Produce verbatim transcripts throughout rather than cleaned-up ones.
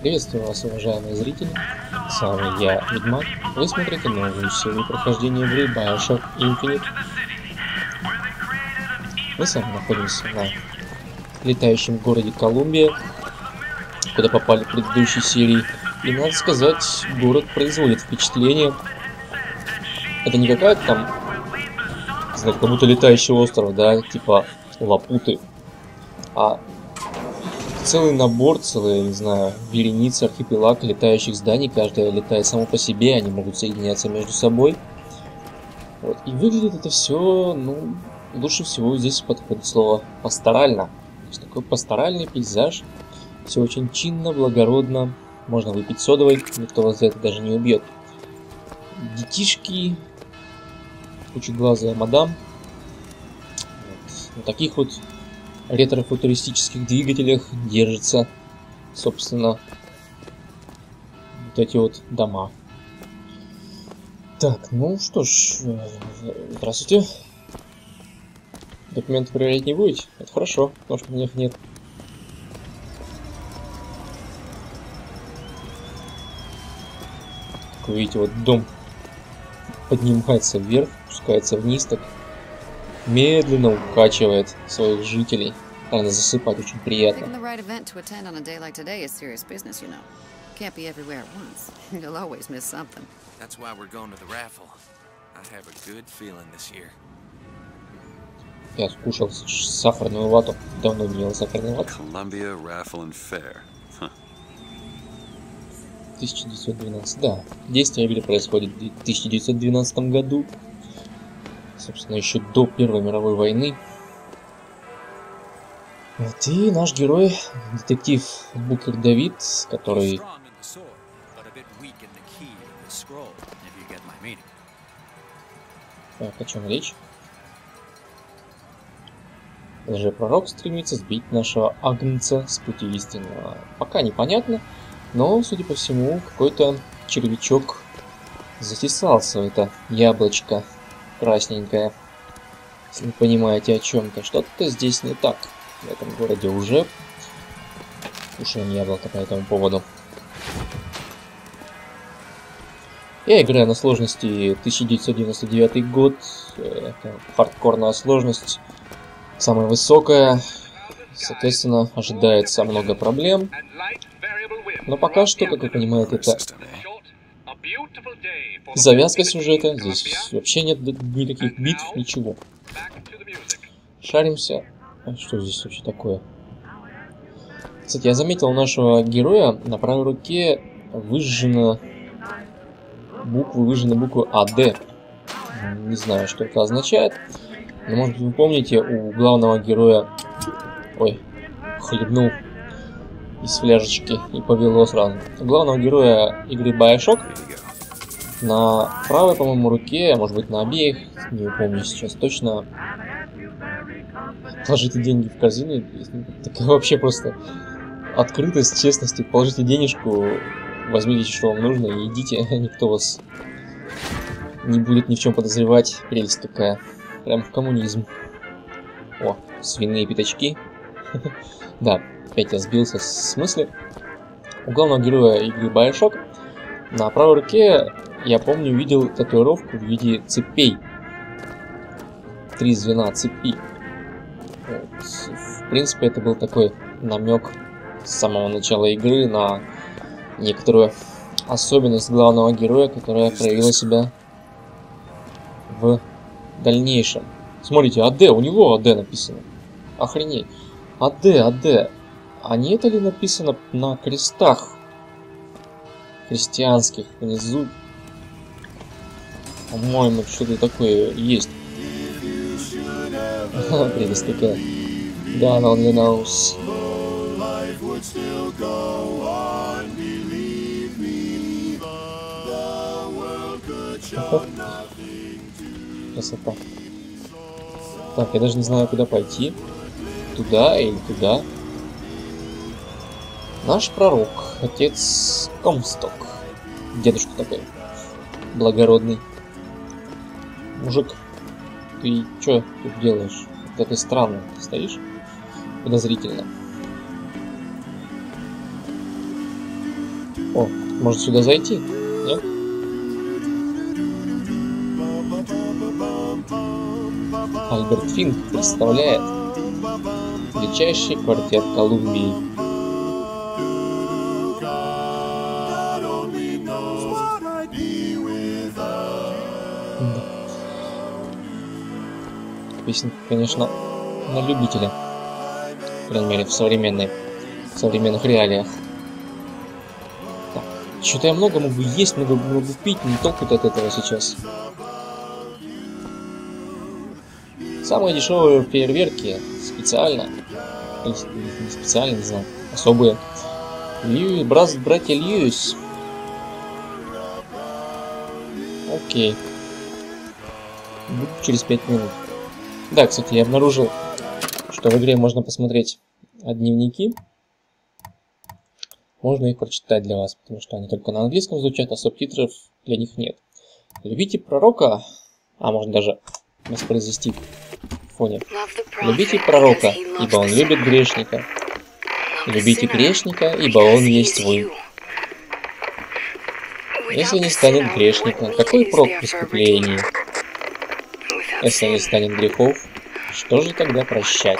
Приветствую вас, уважаемые зрители. С вами я, Ведьмак. Вы смотрите новую серию прохождения игры Bioshock Infinite. Мы с вами находимся на летающем городе Колумбия, куда попали в предыдущей серии. И надо сказать, город производит впечатление. Это не какая-то там, знаете, как будто летающий остров, да, типа Лапуты, а целый набор, целая, не знаю, вереница, архипелаг летающих зданий. Каждая летает само по себе, они могут соединяться между собой. Вот. И выглядит это все, ну, лучше всего здесь подходит слово пасторально. То есть такой пасторальный пейзаж. Все очень чинно, благородно. Можно выпить содовой, никто вас за это даже не убьет. Детишки, кучеглазая мадам. Вот. На таких вот ретро-футуристических двигателях держатся, собственно, вот эти вот дома. Так, ну что ж, здравствуйте. Документы проверять не будете? Это хорошо, потому что у них нет. Как вы видите, вот дом поднимается вверх, спускается вниз, так медленно укачивает своих жителей. Наверное, засыпать очень приятно. Я скушал сахарную вату. Давно не ел сахарную вату. тысяча девятьсот двенадцать, да. Действие игры происходит в тысяча девятьсот двенадцатом году. Собственно, еще до Первой мировой войны. Вот, и наш герой, детектив Букер Дэвид, который... Так, о чем речь? Лжепророк стремится сбить нашего агнца с пути истинного. Пока непонятно, но, судя по всему, какой-то червячок затесался в это яблочко красненькое. Если вы понимаете о чем-то, что-то здесь не так. В этом городе уже кушаем яблоко по этому поводу. Я играю на сложности тысяча девятьсот девяносто девятый год. Это хардкорная сложность, самая высокая. Соответственно, ожидается много проблем. Но пока что, как вы понимаете, это завязка сюжета. Здесь вообще нет никаких битв, ничего. Шаримся. А что здесь вообще такое? Кстати, я заметил, у нашего героя на правой руке выжжена буквы, выжжена буква А Д. Не знаю, что это означает. Но, может быть, вы помните, у главного героя... Ой, хлебнул из фляжечки и повело сразу. У главного героя игры Bioshock на правой, по-моему, руке, а может быть на обеих, не помню сейчас точно, положите деньги в корзину. Такая вообще просто открытость, честность. Положите денежку, возьмите, что вам нужно, и идите. Никто вас не будет ни в чем подозревать. Прелесть какая. Прям в коммунизм. О, свиные пятачки. Да, опять я сбился с мысли. У главного героя игры Bioshock на правой руке, я помню, видел татуировку в виде цепей. Три звена цепи. Вот. В принципе, это был такой намек с самого начала игры на некоторую особенность главного героя, которая проявила себя в дальнейшем. Смотрите, АД, у него АД написано. Охренеть. АД, АД. А не это ли написано на крестах христианских внизу? По-моему, что-то такое есть. Прелесть какая. Да, on the nose. Красота. Так, я даже не знаю, куда пойти. Туда или туда. Наш пророк, отец Комсток. Дедушка такой. Благородный. Мужик, ты чё тут делаешь? Вот ты странно стоишь. Подозрительно. О, может сюда зайти? Нет? Альберт Финк представляет величайший квартет Колумбии. Песенка, конечно, на любителя. По крайней мере, в современной, в современных реалиях. Что-то я много могу есть, много могу пить, не толку от этого сейчас. Самые дешевые фейерверки специально, не специально, не знаю, особые. Лью, брат, братья Льюис. Окей. Буду через пять минут. Да, кстати, я обнаружил, что в игре можно посмотреть дневники. Можно их прочитать для вас, потому что они только на английском звучат, а субтитров для них нет. Любите пророка, а можно даже воспроизвести в фоне. Любите пророка, ибо он любит грешника. Любите грешника, ибо он есть вы. Если не станет грешника, какой прок в преступлении? Если не станет грехов, что же тогда прощать?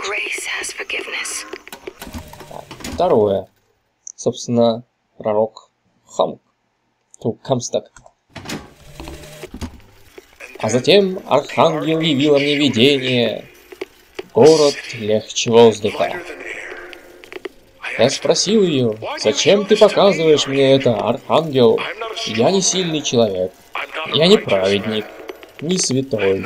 Так, второе. Собственно, пророк Хамк. Камстак. А затем архангел явил мне видение. Город легче воздуха. Я спросил ее, зачем ты показываешь мне это, архангел? Я не сильный человек. Я не праведник, не святой.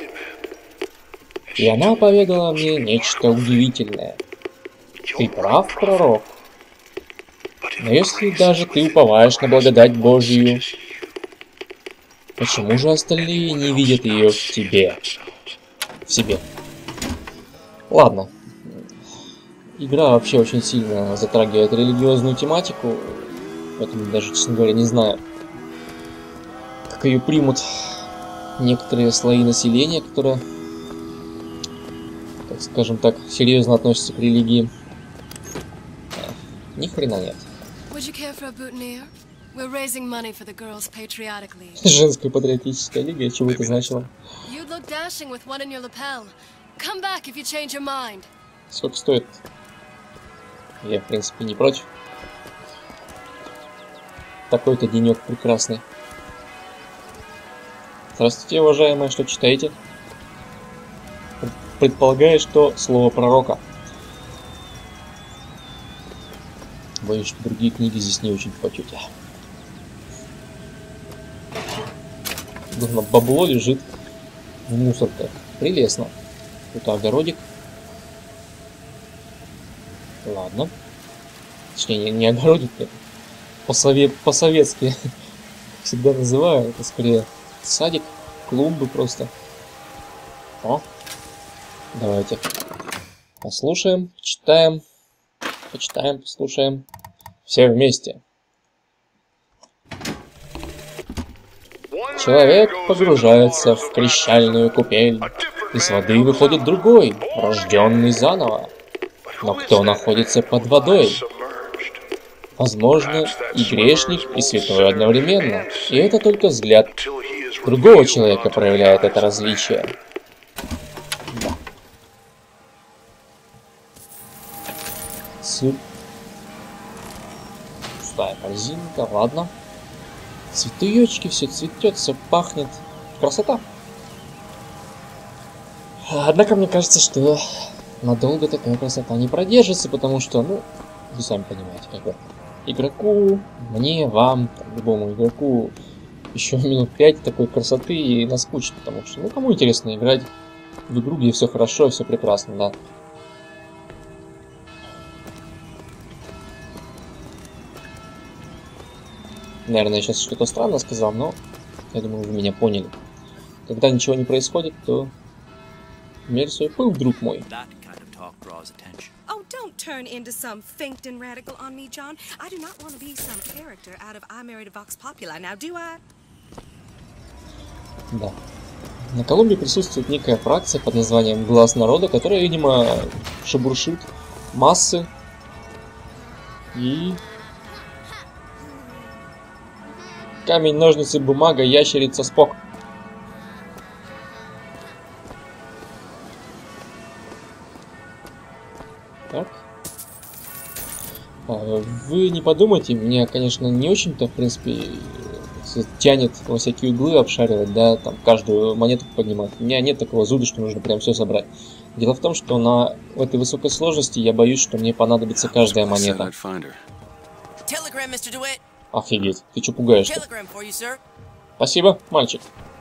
И она поведала мне нечто удивительное. Ты прав, пророк. Но если даже ты уповаешь на благодать Божью, почему же остальные не видят ее в тебе? В себе. Ладно. Игра вообще очень сильно затрагивает религиозную тематику, поэтому даже, честно говоря, не знаю, как ее примут некоторые слои населения, которые, так скажем так, серьезно относятся к религии. Ни хрена нет. Женская патриотическая лига, чего это значило? Сколько стоит? Я, в принципе, не против. Такой-то денек прекрасный. Здравствуйте, уважаемые, что читаете? Предполагаю, что слово пророка. Боюсь, что другие книги здесь не очень почете. Думаю, бабло лежит в мусорках. Прелестно. Тут огородик. Ладно. Точнее, не, не огородик, по-сове- по-советски всегда называю. Это скорее садик, клумбы просто. О, давайте послушаем, почитаем, почитаем, послушаем. Все вместе. Человек погружается в крещальную купель. Из воды выходит другой, рожденный заново. Но кто находится под водой? Возможно, и грешник, и святой одновременно. И это только взгляд другого человека проявляет это различие. Да. Сыр. Пустая корзинка, ладно. Цветуёчки, все цветет, все пахнет. Красота. Однако мне кажется, что надолго такая красота не продержится, потому что, ну, вы сами понимаете, как бы игроку, мне, вам, там, любому игроку еще минут пять такой красоты и наскучит, потому что, ну, кому интересно играть в игру, где все хорошо, все прекрасно, да. Наверное, я сейчас что-то странно сказал, но я думаю, вы меня поняли. Когда ничего не происходит, то мерь свой пыл, друг мой. Oh, don't turn into some Finkton radical on me, John. I do not want to be some character out of I Married a Vox Populi, now do I? Да. На Колумбии присутствует некая фракция под названием Глаз народа, которая, видимо, шебуршит массы и Камень, ножницы, бумага, ящерица, Спок. Так. Вы не подумайте, мне, конечно, не очень-то, в принципе, тянет во всякие углы обшаривать, да, там каждую монету поднимать. У меня нет такого зуда, что нужно прям все собрать. Дело в том, что на этой высокой сложности я боюсь, что мне понадобится каждая монета. Офигеть, ты что пугаешь? Спасибо, мальчик.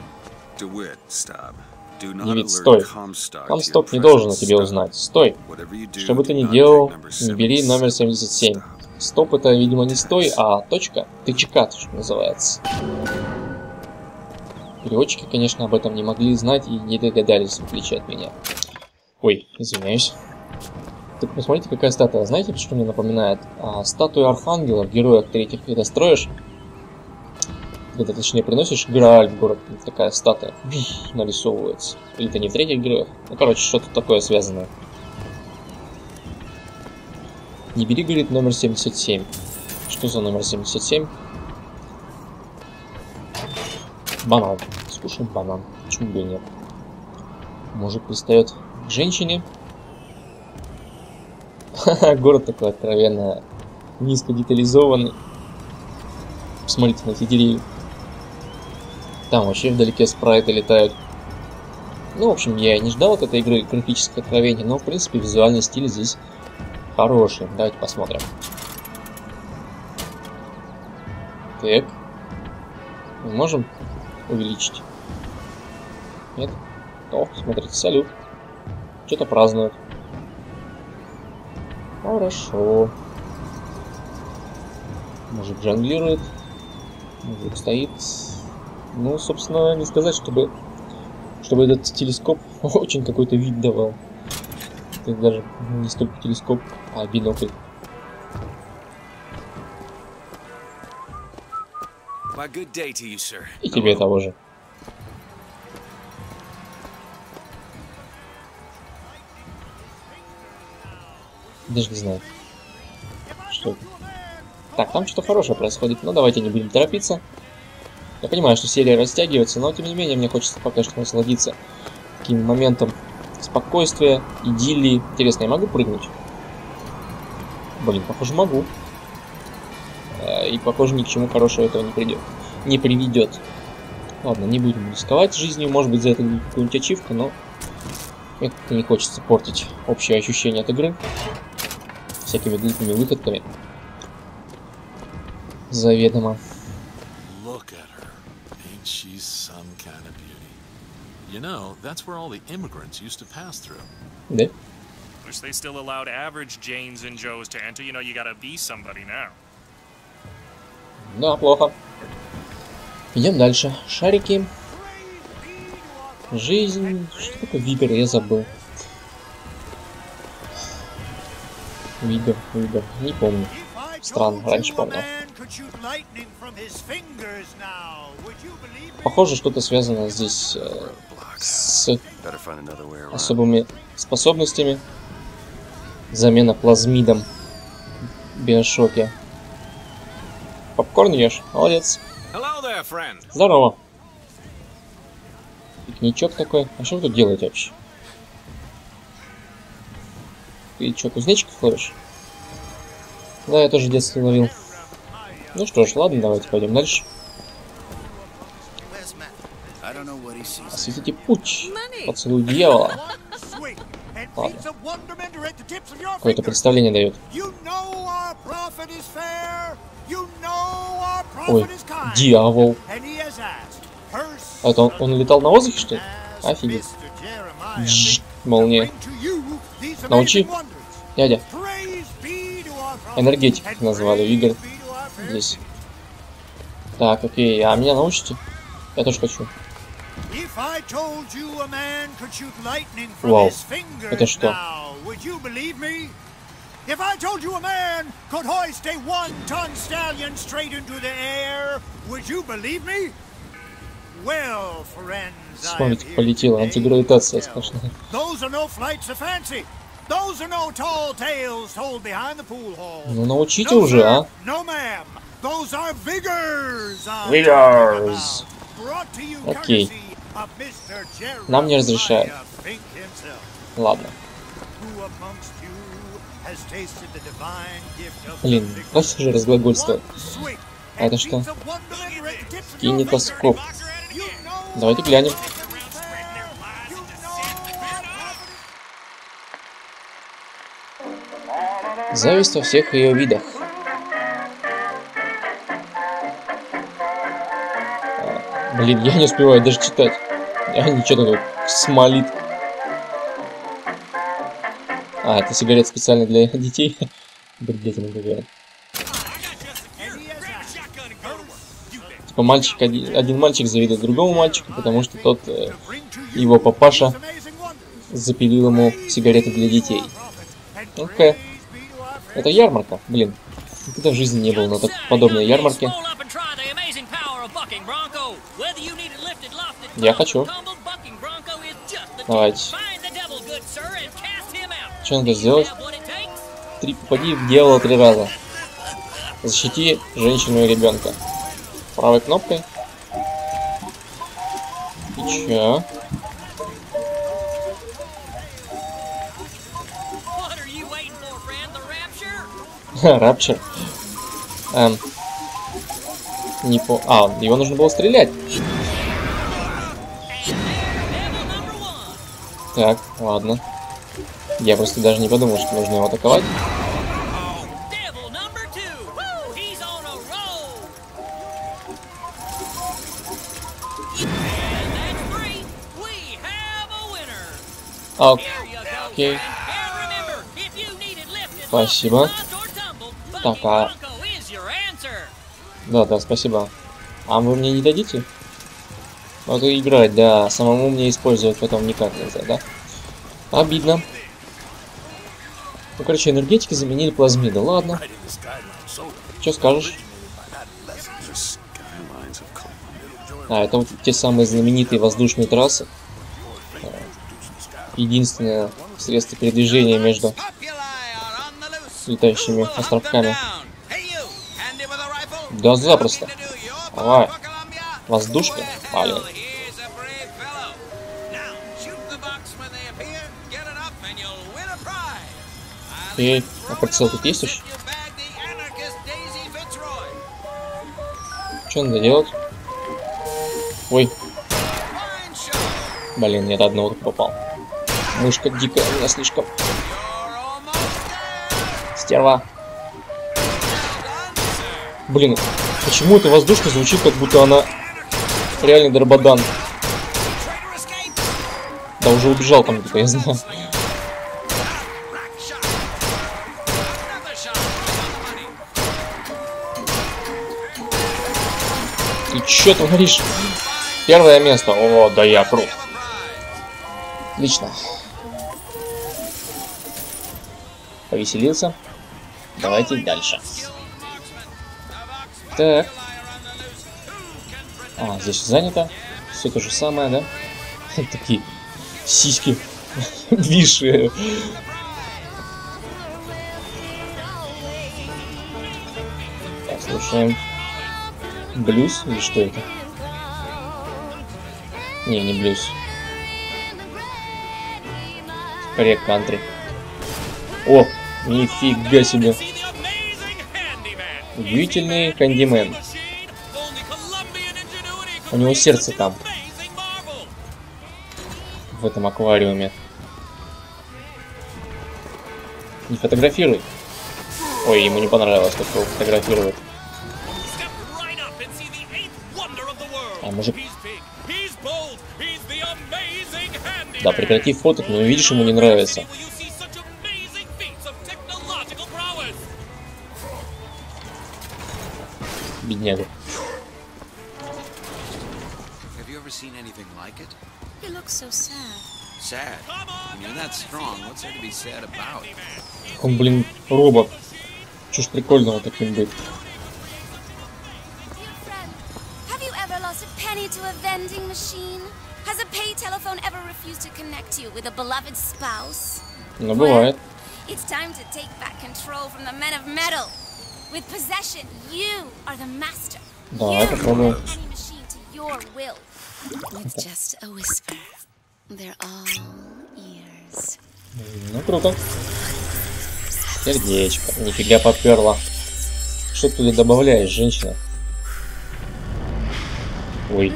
Девиц, стой. Комсток не должен о тебе узнать. Стой. Что бы ты ни делал, не бери номер семьдесят семь. Стоп, это, видимо, не стой, а точка. ТЧК, что называется. Переводчики, конечно, об этом не могли знать и не догадались, в отличие от меня. Ой, извиняюсь. Так посмотрите, какая статуя. Знаете, что мне напоминает? А, статую архангелов, героев третьих, когда строишь, когда, точнее, приносишь Грааль в город, такая статуя нарисовывается. Или это не в третьих героях? Ну, короче, что-то такое связанное. Не бери, говорит, номер семьдесят семь. Что за номер семьдесят семь? Банан. Скушаем банан. Почему бы и нет? Мужик пристает к женщине. Ха-ха, город такой откровенно низко детализованный. Посмотрите на эти деревья. Там вообще вдалеке спрайты летают. Ну, в общем, я не ждал от этой игры графического откровения, но, в принципе, визуальный стиль здесь хороший. Давайте посмотрим. Так. Мы можем увеличить? Нет? О, смотрите, салют. Что-то празднуют. Хорошо. Мужик жонглирует. Мужик стоит. Ну, собственно, не сказать, чтобы, чтобы этот телескоп очень какой-то вид давал. Это даже не столько телескоп, а бинокль. И тебе того же. Даже не знаю. Что это? Так, там что-то хорошее происходит, но давайте не будем торопиться. Я понимаю, что серия растягивается, но тем не менее мне хочется пока что насладиться таким моментом спокойствия, идиллии. Интересно, я могу прыгнуть? Блин, похоже, могу. И похоже, ни к чему хорошего этого не придет. Не приведет. Ладно, не будем рисковать жизнью, может быть, за это какую-нибудь ачивку, но мне как-то не хочется портить общее ощущение от игры всякими глупыми выходками. Заведомо. You know, that's where all the immigrants used to pass through. Да? Wish they still allowed average Janes and Joes to enter. You know, you gotta be somebody now. Да, плохо. Идем дальше. Шарики. Жизнь. Что такое Вибер? Я забыл. Вибер, Вибер. Не помню. Странно, раньше помню. Похоже, что-то связано здесь э, с особыми способностями. Замена плазмидом в Биошоке. Попкорн ешь? Молодец. Здорово. Пикничок такой. А что вы тут делаете вообще? Ты что, кузнечиков ловишь? Да, я тоже в детстве ловил. Ну что ж, ладно, давайте пойдем дальше. Осветите путь. Поцелуй дьявола. Ладно. Какое-то представление дает. Ой, дьявол. Это он, он летал на воздухе, что ли? Офигеть. Дж, молния. Научи. Дядя. Энергетик назвали Игорь. Здесь. Так, окей. А меня научите? Я тоже хочу. Вау. Это что? Смотрите, полетела антигравитация сплошная. Ну научите уже, а? Vigors. Окей. Нам не разрешают. Ладно. Блин, хватит уже разглагольствовать. А это что? Кинетоскоп. Давайте глянем. Зависть во всех ее видах. А, блин, я не успеваю даже читать. А ничего тут смолит. А, это сигарет специально для детей. Бредительно говорят. Типа мальчик, один, один мальчик завидует другому мальчику, потому что тот, э, его папаша, запилил ему сигареты для детей. Окей. Это ярмарка, блин. Никогда в жизни не было на так подобной ярмарке. Я хочу. Давайте. Что надо сделать? Три, попади в дьявола три раза. Защити женщину и ребенка. Правой кнопкой. И чё? Рапчер. Эм. Не по... А, его нужно было стрелять. Так, ладно. Я просто даже не подумал, что нужно его атаковать. Окей. Спасибо. Так, а... Да, да, спасибо. А вы мне не дадите? Вот и играть, да. Самому мне использовать потом никак нельзя, да? Обидно. Ну, короче, энергетики заменили плазмиды. Ладно. Что скажешь? А, это вот те самые знаменитые воздушные трассы. Единственное средство передвижения между летающими островками. Да запросто. Давай. Воздушка. Блин. Окей. А прицел тут есть уж? Что надо делать? Ой. Блин, нет, одного попал. Мышка дикая у меня слишком. Стерва. Блин, почему эта воздушка звучит, как будто она реальный Дарбадан? Да уже убежал там где-то, я знаю. Ты чё творишь? Первое место. О, да я крут. Отлично. Повеселился. Давайте дальше. Так. А, здесь занято. Все то же самое, да? Такие сиськи виши. Так, слушаем. Блюз или что это? Не, не блюз. Скорее кантри. О, нифига себе. Удивительный кандимен. У него сердце там. В этом аквариуме. Не фотографируй. Ой, ему не понравилось, как его фотографируют. А может... Да, прекрати фоток, но видишь, ему не нравится. Бедняга. Он, блин, робот. Чё ж прикольного таким быть. Ну, бывает. Давай попробуем. Ну, круто. Сердечко. Нифига поперла. Что ты туда добавляешь, женщина? Ой.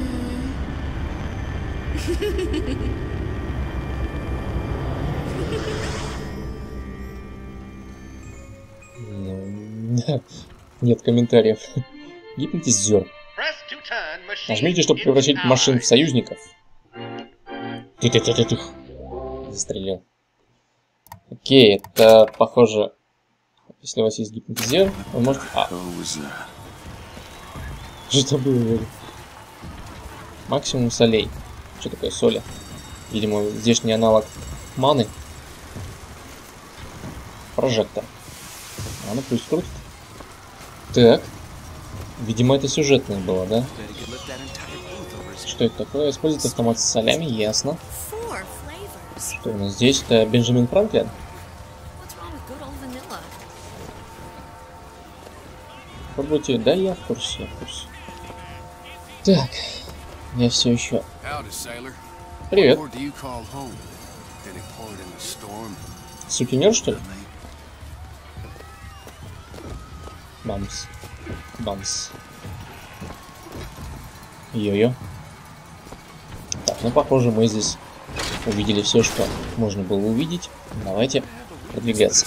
Нет комментариев. Гипнотизер. Нажмите, чтобы превратить машин в союзников. Ты-ты-ты-ты-ты. Застрелил. Окей, это похоже. Если у вас есть гипнотизер, вы можете... А. Что было? Максимум солей. Что такое соли? Видимо, здешний аналог маны. Прожектор. А ну пусть крутит. Так. Видимо, это сюжетное было, да? Что это такое? Использует автомат с солями, ясно. Что у нас здесь? Это Бенджамин Франклин? Попробуйте. Да, я в курсе, я в курсе. Так. Я все еще. Привет. Сутенер, что ли? Бамс. Бамс. Йо-йо. Так, ну похоже, мы здесь увидели все, что можно было увидеть. Давайте продвигаться.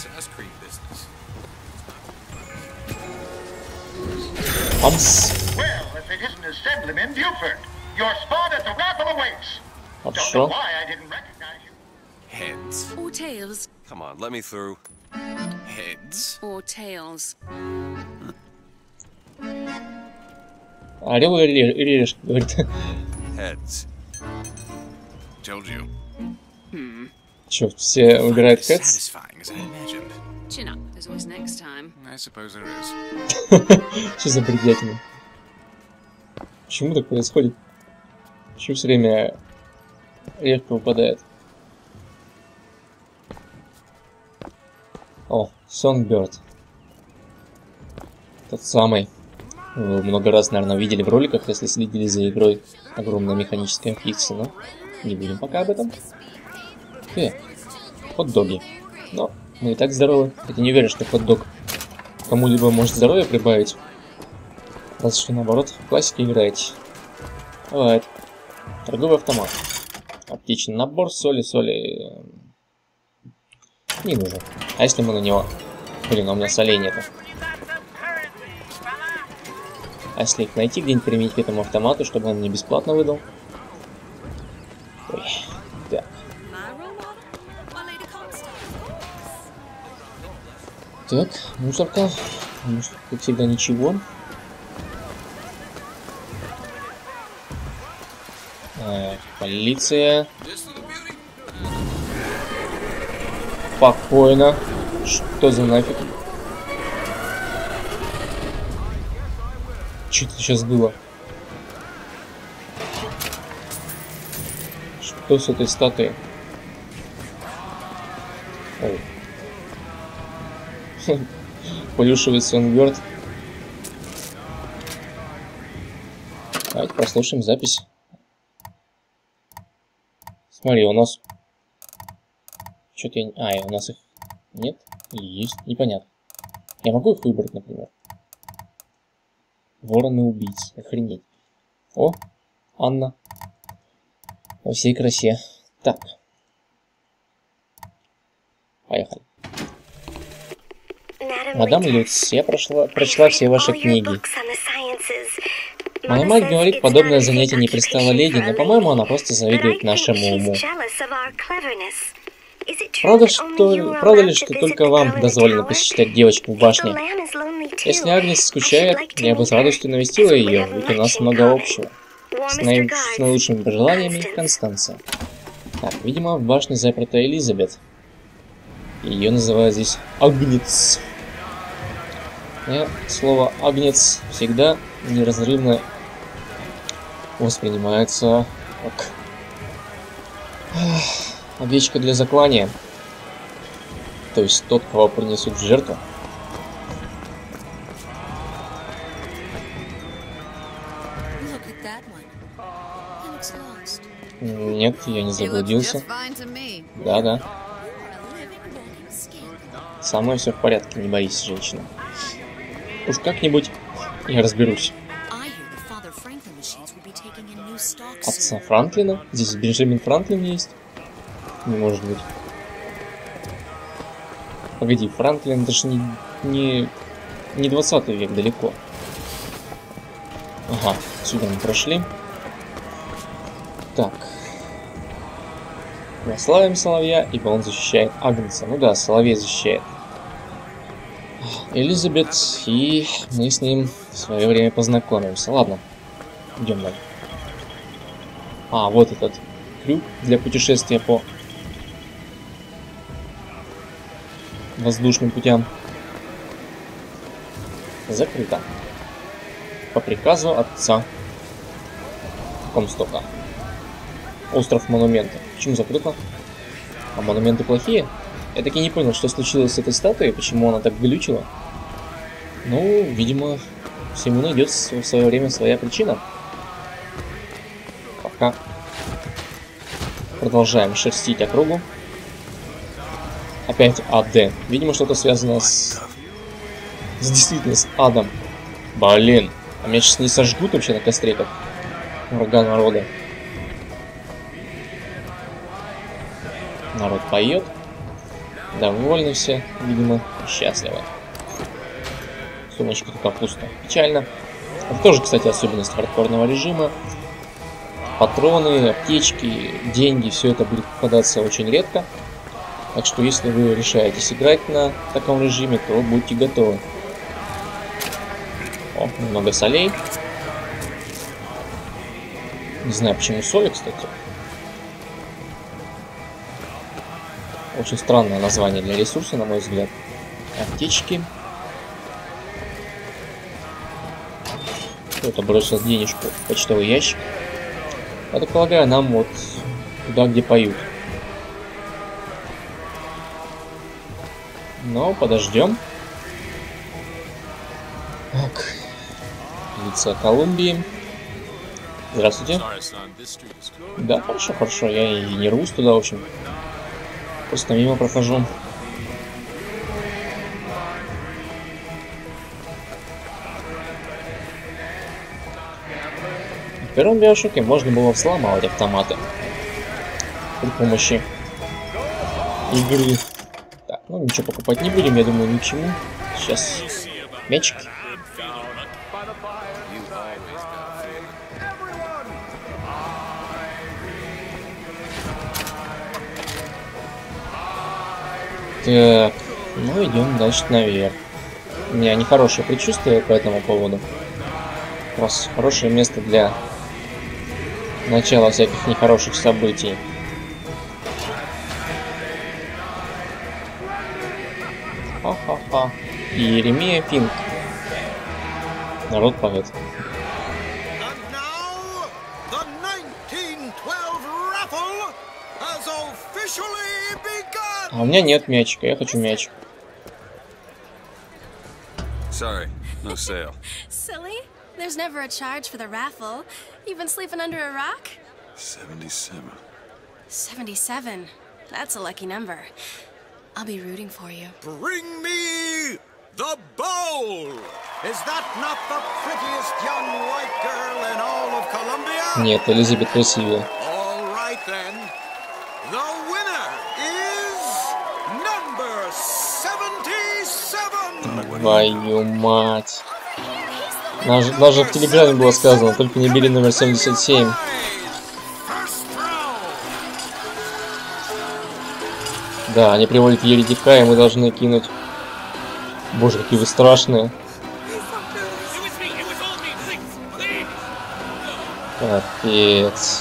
Бамс. Хорошо. Heads. Or tails. Come on, let me through. Heads. Or tails. Орел или решка, говорит. Heads. Told you. Hmm. Че, все выбирают heads? Chin up. There's always next time. I suppose there is. Что за бредятина? Почему так происходит? Почему все время редко выпадает? О, Songbird. Тот самый. Вы много раз, наверное, видели в роликах, если следили за игрой. Огромная механическая птица, но не будем пока об этом. Э, хот-доги. Но мы и так здоровы. Хотя не уверен, что хот-дог кому-либо может здоровье прибавить. Разве что наоборот, в классике играете. Бывает. Торговый автомат. Оптичный набор, соли, соли... Не нужен. А если мы на него... Блин, а у меня солей нету. А если их найти, где-нибудь применить к этому автомату, чтобы он мне бесплатно выдал? Ой. Так. Так, мусорка. Мусорка, как всегда, ничего. А, полиция. Спокойно. Что за нафиг? Что это сейчас было? Что с этой статуей? Плюшевый Songbird. Давайте послушаем запись. Смотри, у нас... Что-то я... А, у нас их нет? Или есть? Непонятно. Я могу их выбрать, например? Вороны-убийцы. Охренеть. О, Анна. Во всей красе. Так. Поехали. Мадам Люц, я прошла, прочла все ваши книги. Моя мать говорит, подобное занятие не пристало леди, но, по-моему, она просто завидует нашему уму. Правда, что, правда ли, что только вам дозволено посещать девочку в башне? Если Агнес скучает, я бы с радостью навестила ее, ведь у нас много общего. С, наи... с наилучшими пожеланиями, Констанция. Так, видимо, в башне заперта Элизабет. Ее называют здесь Агнец. И слово Агнец всегда неразрывно воспринимается как овечка для заклания. То есть тот, кого принесут в жертву. Нет, я не заблудился. Да-да. Со мной все в порядке, не боись, женщина. Уж как-нибудь я разберусь. Отца Франклина? Здесь Бенджамин Франклин есть? Не может быть. Погоди, Франклин, это же не, не, не двадцатый век, далеко. Ага, сюда мы прошли. Так. Прославим Соловья, ибо он защищает Агнца. Ну да, Соловей защищает Элизабет, и мы с ним в свое время познакомимся. Ладно, идем дальше. А, вот этот крюк для путешествия по воздушным путям. Закрыто. По приказу отца Комстока. Остров монументов. Почему закрыто? А монументы плохие? Я таки не понял, что случилось с этой статуей, почему она так глючила. Ну, видимо, всему найдется в свое время своя причина. Пока продолжаем шерстить округу. Опять АД. Видимо, что-то связано с... с действительно с адом. Блин, а меня сейчас не сожгут вообще на костре, как врага народа. Народ поет. Довольны все, видимо, счастливы. Сумочка только пусто. Печально. Это тоже, кстати, особенность хардкорного режима. Патроны, аптечки, деньги, все это будет попадаться очень редко. Так что, если вы решаетесь играть на таком режиме, то будьте готовы. О, много солей. Не знаю, почему соли, кстати. Очень странное название для ресурса, на мой взгляд. Аптечки. Кто-то бросил денежку в почтовый ящик. Я так полагаю, нам вот туда, где поют. Но подождем. Так. Полиция Колумбии. Здравствуйте. Да, хорошо, хорошо. Я и не рвусь туда, в общем. Просто мимо прохожу. В первом Биошоке можно было взломать автоматы при помощи игры. Так, ну ничего покупать не будем, я думаю, ни к чему. Сейчас мячик. Так, ну идем дальше наверх. У меня нехорошее предчувствие по этому поводу. Как раз хорошее место для начала всяких нехороших событий. Ха-ха-ха. И Еремия Финк. Народ поет. А у меня нет мячика, я хочу мяч. Sorry, no sale. Silly? There's never a charge for the raffle. You've been sleeping under a rock? Seventy-seven. Seventy-seven. That's a lucky number. I'll be rooting for you. Bring me the bowl! Is that not the prettiest young white girl in all of Colombia? Нет, Элизабет красивее. All right then. The winner is number seventy-seven. Твою мать. Даже, даже в телеграме было сказано, только не бери номер семьдесят семь. Да, они приводят еретика, и мы должны кинуть. Боже, какие вы страшные. Капец.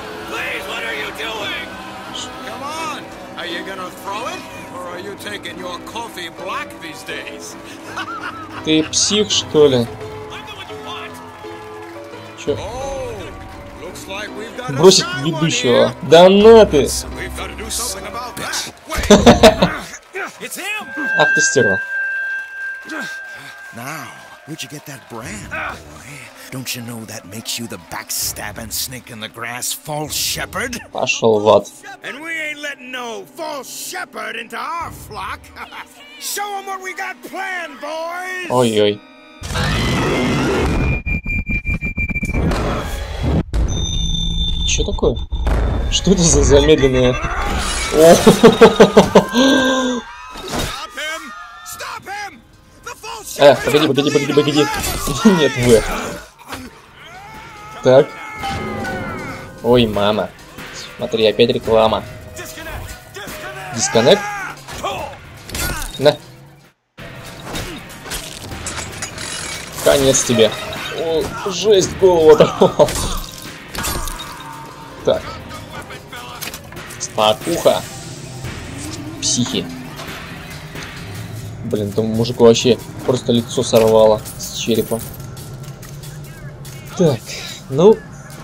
Ты псих, что ли? Чё? Бросить ведущего. Донаты! Ах ты стерва. Where'd you get that brand, boy? Don't you know that makes you the backstabbing snake in the grass false shepherd? Пошел в ад. And we ain't letting no false shepherd into our flock. Show them what we got planned, boys! Ой-ой. Что такое? Что это за замедленное? Э, погоди, погоди, погоди, погоди. Нет, вы. Так. Ой, мама. Смотри, опять реклама. Дисконнект? На. Конец тебе. О, жесть, голову оторвал. Так. Спокуха. Психи. Блин, тому мужику вообще просто лицо сорвало с черепа. Так, ну...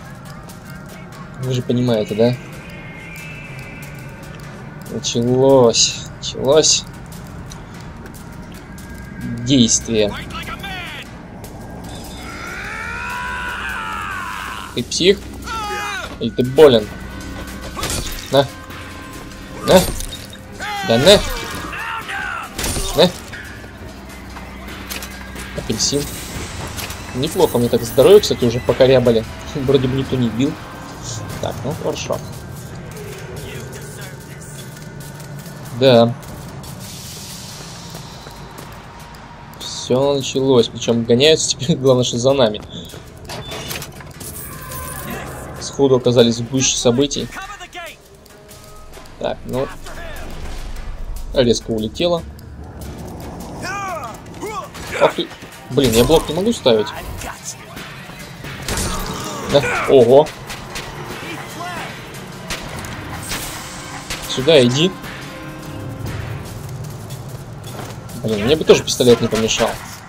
Вы же понимаете, да? Началось. Началось. Действие. Ты псих? Или ты болен? На. На. Да на. На. Апельсин. Неплохо, мне так здоровье, кстати, уже покорябали. Вроде бы никто не бил. Так, ну хорошо. Да. Все началось. Причем гоняются теперь, главное, что за нами. Сходу оказались в гуще событий. Так, ну... Резко улетела. Ах ты... Блин, я блок не могу ставить. Да. Ого. Сюда иди. Блин, мне бы тоже пистолет не помешал.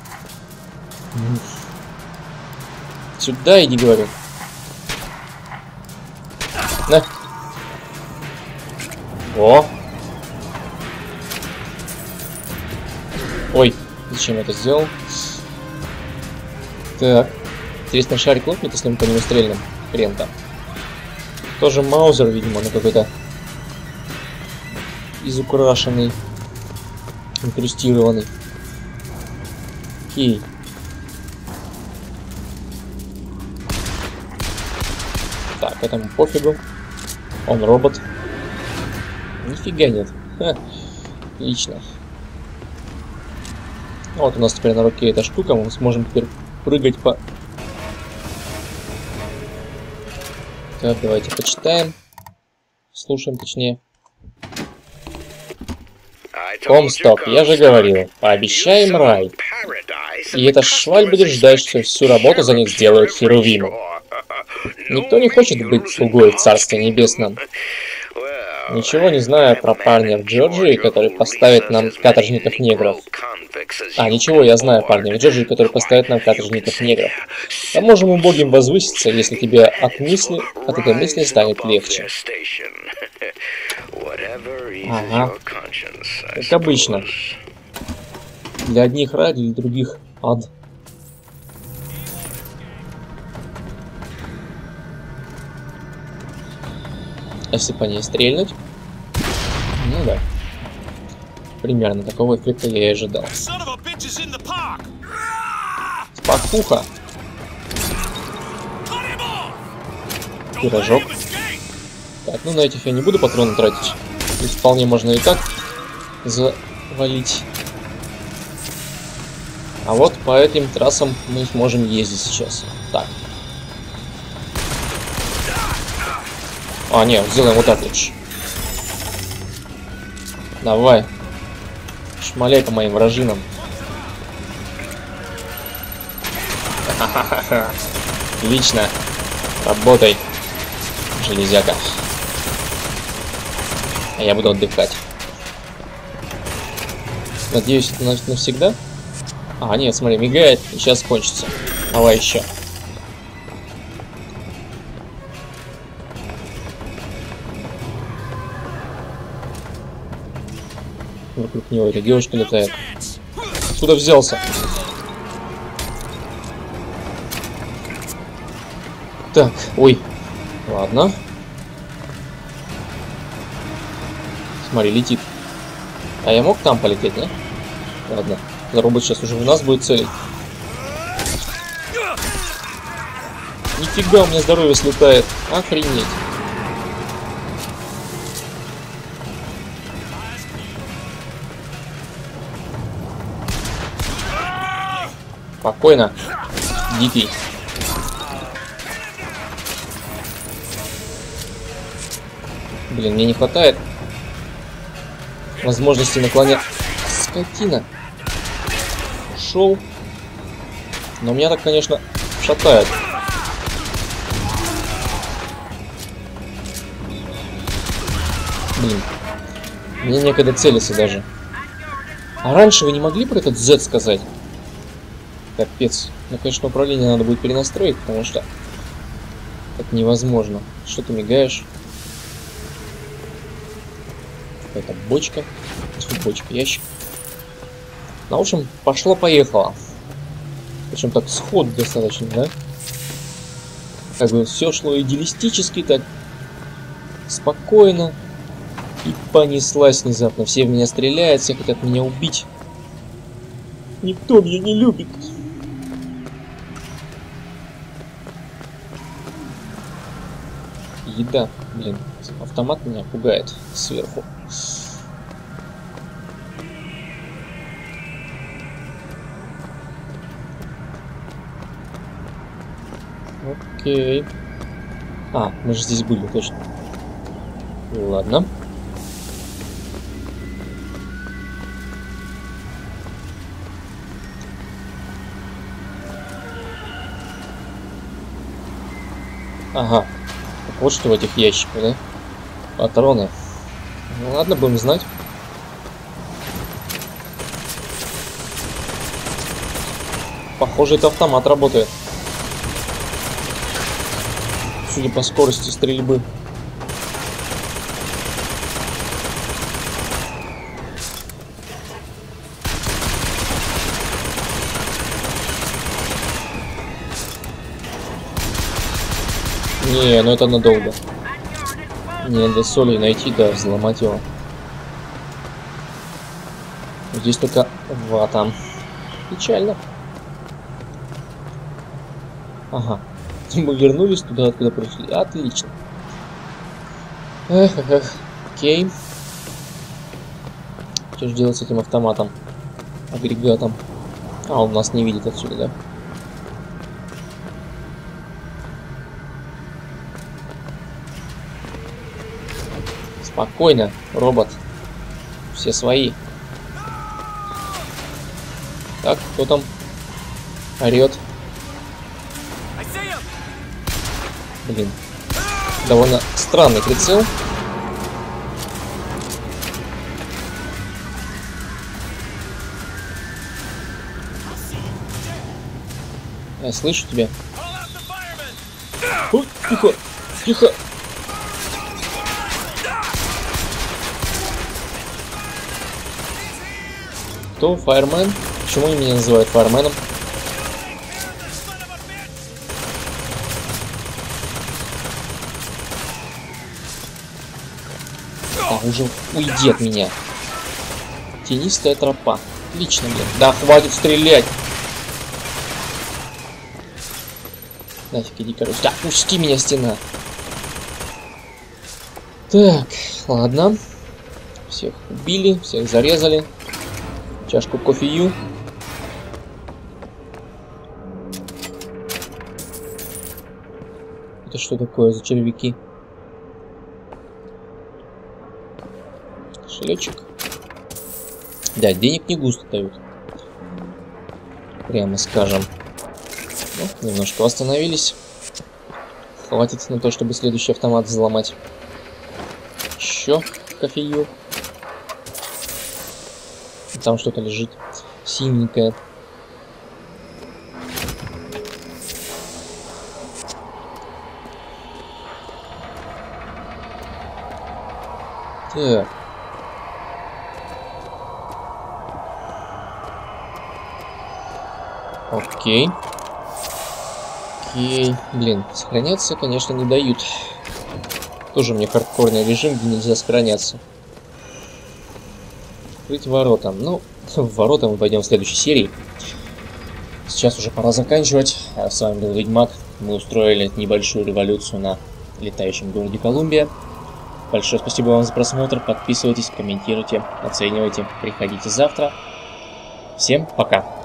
Сюда иди, говорю. На. О. Ой, зачем я это сделал? Так. Интересно, шарик лопнет, если мы по нему стрельнем. Хрен там. Тоже маузер, видимо, на какой-то изукрашенный, инкрустированный. Окей. Так, этому пофигу. Он робот. Нифига нет. Ха. Отлично. Вот у нас теперь на руке эта штука. Мы сможем теперь прыгать по... Так, давайте почитаем. Слушаем, точнее. Комсток, я же говорил, пообещаем рай. И эта шваль будет ждать, что всю работу за них сделают херувимы. Никто не хочет быть слугой в Царстве Небесном. Ничего не знаю про парня в Джорджии, который поставит нам каторжников-негров. А, ничего, я знаю парня в Джорджии, который поставит нам каторжников-негров. Поможем убогим возвыситься, если тебе от мысли, от этой мысли станет легче. Ага. Как обычно. Для одних рай, для других ад. Если по ней стрельнуть. Ну да. Примерно такого эффекта я и ожидал. Спокуха. Пирожок. Так, ну на этих я не буду патроны тратить. Их вполне можно и так завалить. А вот по этим трассам мы сможем ездить сейчас. Так. А, нет, сделаем вот так лучше. Давай. Шмаляй по моим вражинам. Ха-ха-ха. Отлично. Работай, железяка. А я буду отдыхать. Надеюсь, это навсегда? А, нет, смотри, мигает, и сейчас кончится. Давай еще. Вокруг него эта девушка летает. Откуда взялся? Так, ой. Ладно. Смотри, летит. А я мог там полететь, не? Ладно. Робот сейчас уже в нас будет целить. Нифига, у меня здоровье слетает. Охренеть. Спокойно. Дикий. Блин, мне не хватает возможности наклонять. Скотина. Ушел. Но меня так, конечно, шатает. Блин. Мне некогда целиться даже. А раньше вы не могли про этот Z сказать? Капец. Ну, конечно, управление надо будет перенастроить, потому что это невозможно. Что ты мигаешь? Какая-то бочка. Бочка, ящик. Ну, в общем, пошло-поехало. Причем так сходу достаточно, да? Как бы все шло идеалистически, так спокойно. И понеслась внезапно. Все в меня стреляют, все хотят меня убить. Никто меня не любит. Еда, блин, автомат меня пугает сверху. Окей. А, мы же здесь были, точно. Ладно. Ага. Вот что в этих ящиках, да? Патроны. Ну ладно, будем знать. Похоже, это автомат работает. Судя по скорости стрельбы. Не, ну это надолго. Не, надо соли найти, да, взломать его. Здесь только вата. Печально. Ага. Мы вернулись туда, откуда пришли. Отлично. Эх, эх, эх. Окей. Что же делать с этим автоматом? Агрегатом. А, он нас не видит отсюда, да? Спокойно, робот. Все свои. Так, кто там орет? Блин. Довольно странный прицел. Я слышу тебя. О, тихо, тихо. Кто? Фаермен? Почему они меня называют фаерменом? А, уже уйди от меня. Тенистая тропа. Отлично, блин. Да, хватит стрелять. Нафиг, иди, короче. Да, пусти меня, стена. Так, ладно. Всех убили, всех зарезали. Чашку кофею. Это что такое за червяки? Кошелечек. Да, денег не густо дают. Прямо скажем. Ну, немножко восстановились. Хватит на то, чтобы следующий автомат взломать. Еще кофею. Там что-то лежит синенькое. Так. Окей. Окей. Блин, сохраняться, конечно, не дают. Тоже мне хардкорный режим, где нельзя сохраняться. Открыть ворота. Ну, в ворота мы пойдем в следующей серии. Сейчас уже пора заканчивать. А с вами был Ведьмак. Мы устроили небольшую революцию на летающем городе Колумбия. Большое спасибо вам за просмотр. Подписывайтесь, комментируйте, оценивайте. Приходите завтра. Всем пока.